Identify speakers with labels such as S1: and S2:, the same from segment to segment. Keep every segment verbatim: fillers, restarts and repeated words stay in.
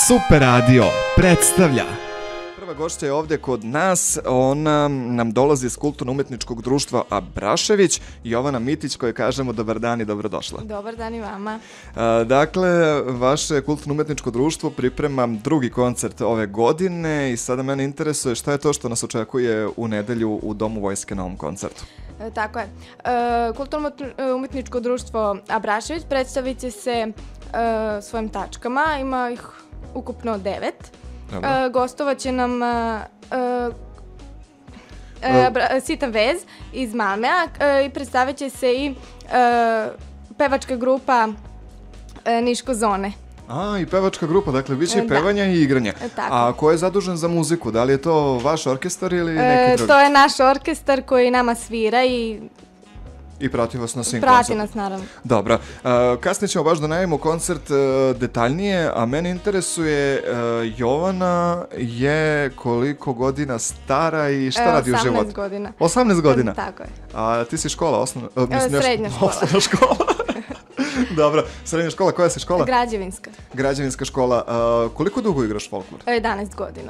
S1: Super Radio predstavlja. Prva gošća je ovdje kod nas, ona nam dolazi iz kulturno-umetničkog društva Abrašević, Jovana Mitić, kojoj kažemo dobar dan i dobrodošla.
S2: Dobar dan i vama.
S1: A, dakle, vaše kulturno-umetničko društvo priprema drugi koncert ove godine i sada mene interesuje šta je to što nas očekuje u nedelju u Domu vojske na ovom koncertu.
S2: E, tako je. E, kulturno-umetničko društvo Abrašević predstavit će se e, svojim tačkama, ima ih ukupno devet. E, gostovat će nam e, e, bra, Sitan vez iz Malmea e, i predstavit će se i e, pevačka grupa e, Niško zone.
S1: A, i pevačka grupa, dakle, bit će i pevanja i igranja. A ko je zadužen za muziku? Da li je to vaš orkestar ili neki
S2: e,
S1: drugi?
S2: To je naš orkestar koji nama svira i...
S1: I prati vas na svim
S2: koncertima.
S1: Prati
S2: nas, naravno.
S1: Dobro. Uh, kasnije ćemo baš da najavimo koncert uh, detaljnije, a mene interesuje uh, Jovana je koliko godina stara i šta e, radi u životu?
S2: osamnaest godina.
S1: osamnaest godina?
S2: Tako je.
S1: A ti si škola? Osnovna, uh,
S2: mislim, e, srednja škola.
S1: Osnovna škola. Dobro. Srednja škola, koja si škola?
S2: Građevinska.
S1: Građevinska škola. Uh, koliko dugo igraš folklor?
S2: jedanaest godina.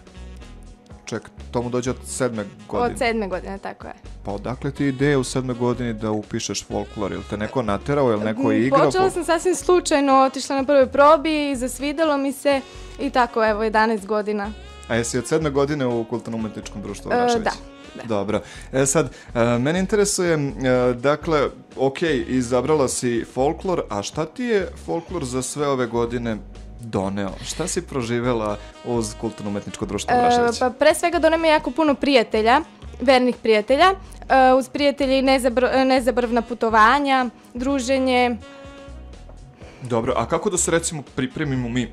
S1: Ček, to mu dođe od sedme godine.
S2: Od sedme godine, tako je.
S1: Pa odakle ti ideja u sedme godini da upišeš folklor? Ili te neko naterao, ili neko je igrao?
S2: Počela sam sasvim slučajno, otišla na prvoj probi, zasvidelo mi se i tako, evo, jedanaest godina.
S1: A jesi od sedme godine u kulturno-umetničkom društvu Abrašević?
S2: E, da. Da.
S1: Dobro. E sad, e, mene interesuje, e, dakle, ok, izabrala si folklor, a šta ti je folklor za sve ove godine doneo? Šta si proživjela uz kulturno-umetničko društvo Abrašević?
S2: E, pa pre svega doneo mi jako puno prijatelja, vernih prijatelja, e, uz prijatelji nezabr nezabrvna putovanja, druženje.
S1: Dobro, a kako da se recimo pripremimo mi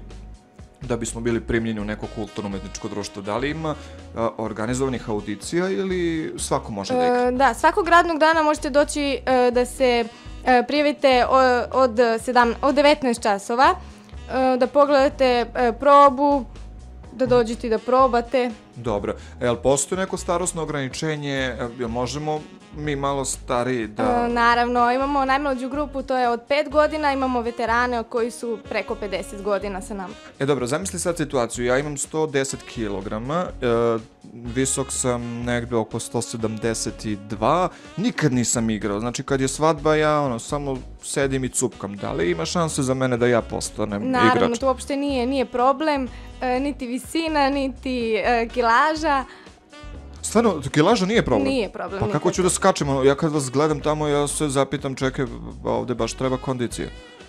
S1: da bismo bili primljeni u neko kulturno-umetničko društvo? Da li ima a, organizovanih audicija ili svako može da igra?
S2: E, da, svakog radnog dana možete doći e, da se e, prijavite o, od, sedam, od devetnaest časova, e, da pogledate e, probu, da dođete i da probate.
S1: Dobro. E, jel postoji neko starosno ograničenje? Jel možemo mi malo stariji da...
S2: E, naravno, imamo najmlađu grupu, to je od pet godina, imamo veterane koji su preko pedeset godina sa nama.
S1: E dobro, zamisli sad situaciju, ja imam sto deset kilograma, e, visok sam negdje oko sto sedamdeset dva, nikad nisam igrao, znači kad je svadba ja ono, samo sedim i cupkam, da li ima šanse za mene da ja postanem
S2: naravno,
S1: igrač?
S2: Naravno, to uopšte nije, nije problem, e, niti visina, niti e, kilaža.
S1: Stvarno, kilaža nije problem?
S2: Nije problem.
S1: Pa kako ću da skačem? Ja kad vas gledam tamo, ja se zapitam, čekaj, ovdje baš treba kondicija.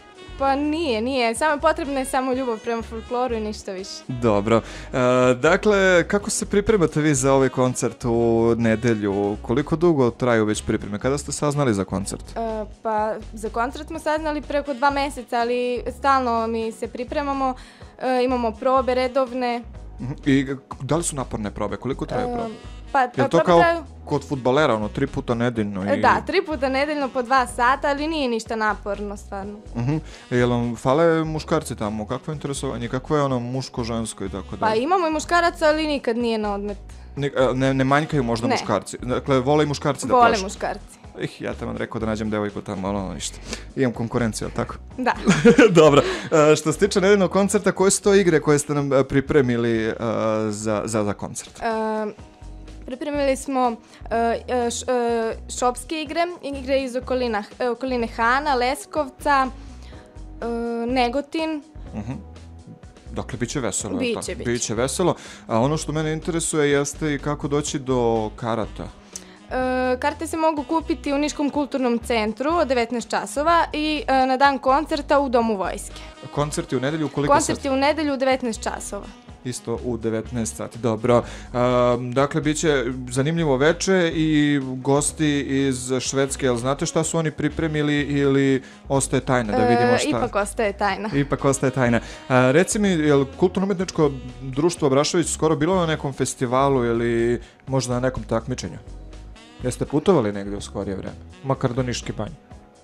S2: Pa nije, nije. Samo je potrebna je samo ljubav prema folkloru i ništa više.
S1: Dobro. E, dakle, kako se pripremate vi za ovaj koncert u nedelju? Koliko dugo traju već pripreme? Kada ste saznali za koncert?
S2: E, pa, za koncert smo saznali preko dva meseca, ali stalno mi se pripremamo. E, imamo probe redovne.
S1: I da li su naporne probe? Koliko traju probe?
S2: E, Pa,
S1: je to kao traju... kod fudbalera, ono, tri puta nedeljno? I...
S2: Da, tri puta nedeljno po dva sata, ali nije ništa naporno, stvarno.
S1: Uh-huh. Jel vam fale muškarci tamo? Kakvo je interesovanje? Kakvo je ono muško-žensko i tako da?
S2: Pa imamo i muškaraca, ali nikad nije na odmet.
S1: Ne, ne, ne manjkaju možda ne. muškarci? Dakle, vole i muškarci da
S2: vole
S1: plašu?
S2: Vole muškarci.
S1: Ih, ja te vam rekao da nađem devojku tamo, ono, ništa. Imam konkurenciju, ali tako?
S2: Da.
S1: Dobro. Uh, što se tiče nedeljnog koncerta, koje su to igre koje ste nam pripremili uh, za, za, za koncert?
S2: Uh, Pripremili smo uh, š, uh, šopske igre, igre iz okolina, uh, okoline Hana, Leskovca, uh, Negotin.
S1: Uh-huh. Dakle, bit će veselo.
S2: Biće, biće.
S1: Biće veselo. A ono što mene interesuje jeste i kako doći do karata.
S2: Uh, karte se mogu kupiti u Niškom kulturnom centru od devetnaest časova i uh, na dan koncerta u Domu vojske.
S1: Koncert je u nedelju u koliko
S2: Koncert
S1: sati?
S2: je u nedelju u devetnaest časova.
S1: Isto u devetnaest sati, dobro. Um, dakle, bit će zanimljivo veče i gosti iz Švedske, jel znate šta su oni pripremili ili ostaje tajna da vidimo šta?
S2: E, ipak ostaje tajna.
S1: Ipak ostaje tajna. A, reci mi, je li kulturno-umetničko društvo Abrašević skoro bilo na nekom festivalu ili možda na nekom takmičenju? Jeste putovali negdje u skorije vreme? Makar do Niške banje?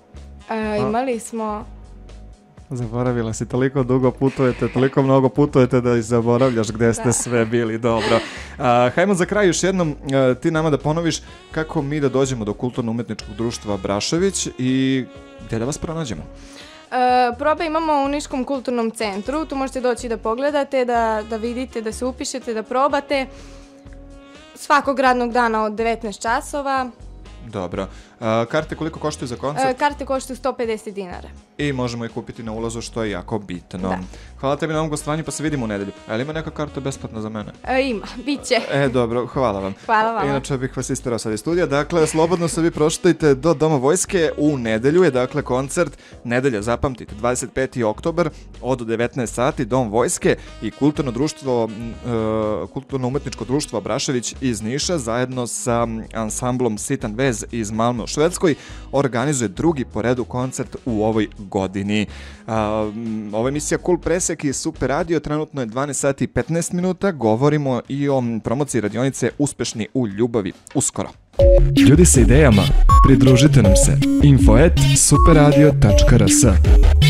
S2: E, imali smo...
S1: Zaboravila si, toliko dugo putujete, toliko mnogo putujete da i zaboravljaš gdje ste da. sve bili, dobro. A, hajmo za kraj još jednom a, ti nama da ponoviš kako mi da dođemo do kulturno-umetničkog društva Abrašević i gdje da vas pronađemo.
S2: Probe imamo u Niškom kulturnom centru, tu možete doći da pogledate, da, da vidite, da se upišete, da probate. Svakog radnog dana od devetnaest časova.
S1: Dobro. A, karte koliko koštaju za koncert?
S2: E, karte koštaju sto pedeset dinara.
S1: I možemo ih kupiti na ulazu, što je jako bitno.
S2: Da.
S1: Hvala tebi na ovom gostovanju, pa se vidimo u nedelju. Ali ima neka karta besplatna za mene?
S2: E, ima, bit će.
S1: E, dobro, hvala vam.
S2: Hvala vam.
S1: Inače bih vas isterao sad iz studija. Dakle, slobodno se vi proštajte do Doma vojske. U nedelju je, dakle, koncert. Nedelja, zapamtite, dvadeset peti oktobar od devetnaest sati, Dom vojske i kulturno društvo, uh, kulturno-umetničko društvo Abrašević iz Niša zajedno sa ansamblom Sitan vez iz Malme u Švedskoj organizuje drugi po redu koncert u ovoj godini. Uh, ova emisija Cool Presek i Super Radio, trenutno je dvanaest sati i petnaest minuta, govorimo i o promociji radionice Uspešni u ljubavi uskoro.
S3: Ljudi sa idejama, pridružite nam se. info at superradio tačka rs